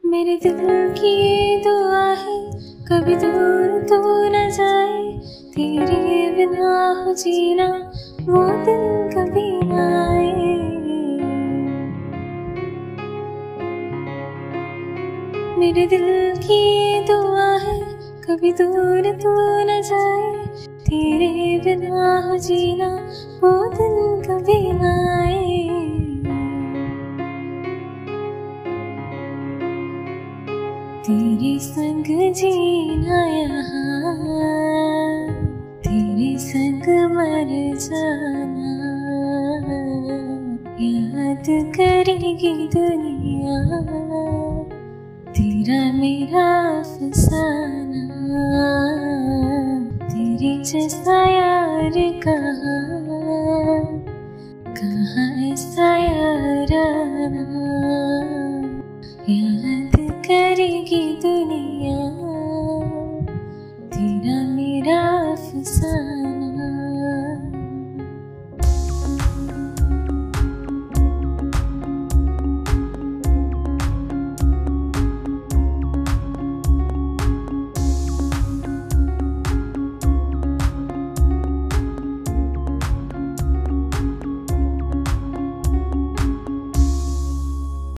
मेरे दिल की ये दुआ है, कभी दूर तू न जाए। तेरे बिना हो जीना वो दिन कभी न आए। मेरे दिल की ये दुआ है, कभी दूर तू न जाए। तेरे बिना हो जीना वो दिन कभी न आए। तेरे संग जीना यहाँ, तेरे संग मर जाना। याद करेगी दुनिया तेरा मेरा अफसाना। तेरे जैसा यार कहाँ ऐसा याराना। याद करेगी दुनिया